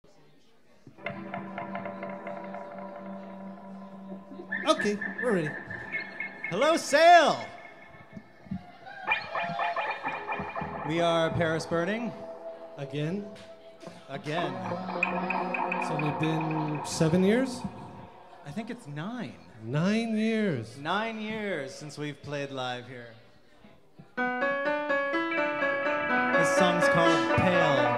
Okay, we're ready. Hello, Sale! We are Paris Burning. Again. Again. It's only been 7 years? I think it's 9. 9 years. 9 years since we've played live here. This song's called Pale.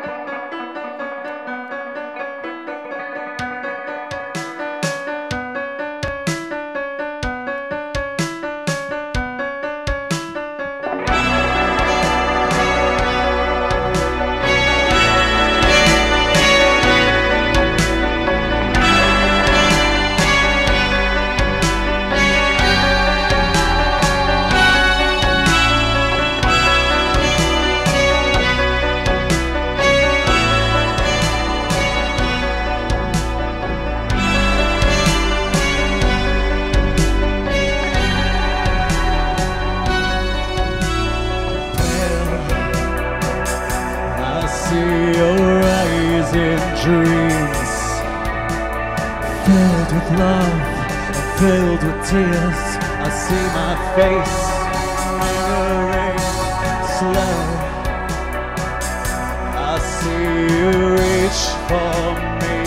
Dreams filled with love and filled with tears. I see my face moving slow. I see you reach for me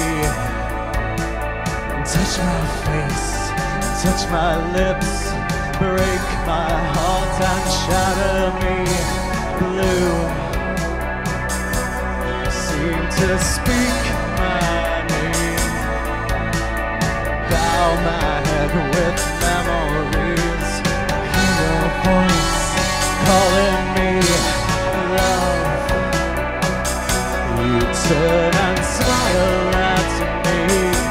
and touch my face, touch my lips, break my heart and shatter me blue. Seem to speak my name, bow my head with memories. I hear your voice calling me love. You turn and smile at me,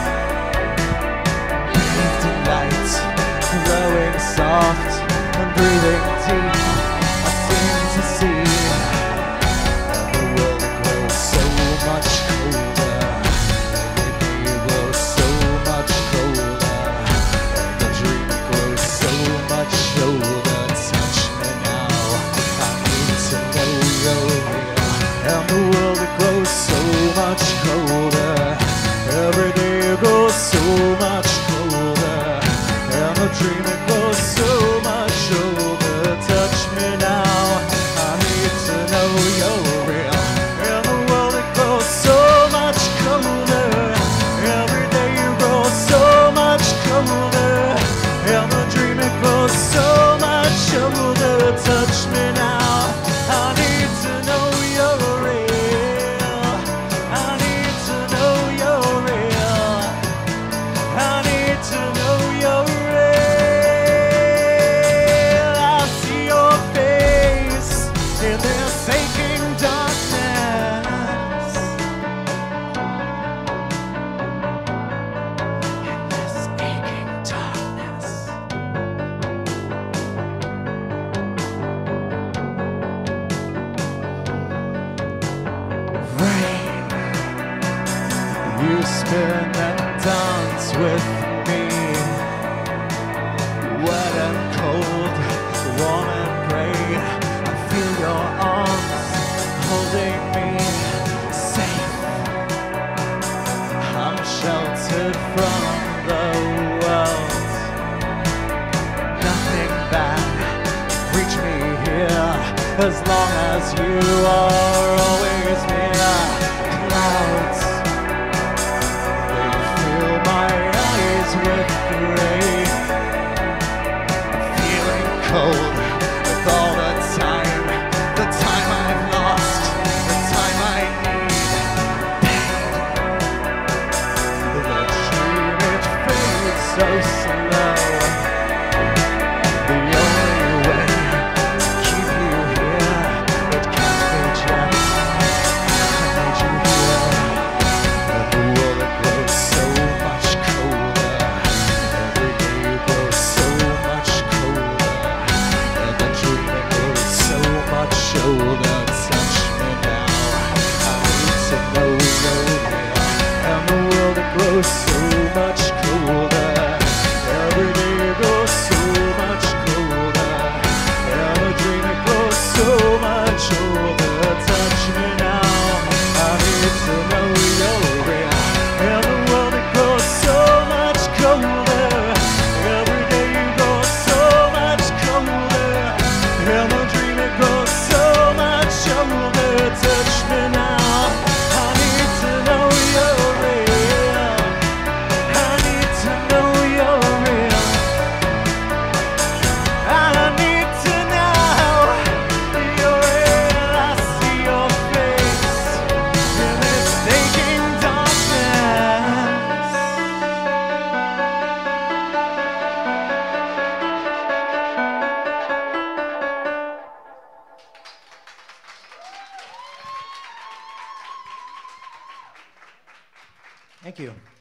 bathed in light, glowing soft and breathing deep. I seem to see much colder, it grows so much colder, the dream grows so much older. Touch me now, I need to know you're real, and the world it grows so much colder, every day it grows so much colder, and the dream it grows so much older. Touch me now, I need to know you're real. So much colder, every day you grow so much colder, and the dream it grows so much older. Touch me now, I need to know you're real. I need to know you're real. I need to know you're real. I see your face in this aching darkness. You spin and dance with me, wet and cold, warm and gray. I feel your arms holding me safe. I'm sheltered from the world. Nothing bad reach me here, as long as you are always near. Clouds my eyes with gray, feeling cold with all the time I've lost, the time I need pain. The dream it fades so slow. The only way to keep you here, it can't be just Thank you.